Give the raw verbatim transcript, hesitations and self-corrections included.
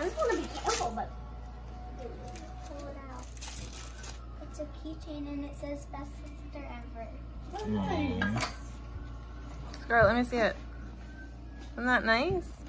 I just want to be careful, but pull it out. It's a keychain and it says best sister ever. Nice. Scarlett, let me see it. Isn't that nice?